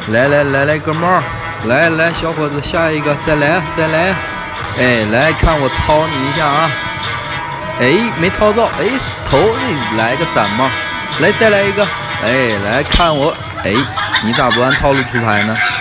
来，哥们儿，来，小伙子，下一个，再来，哎，来看我掏你一下啊！哎，没掏到，哎，头，你来个3嘛，来，再来一个，哎，来看我，哎，你咋不按套路出牌呢？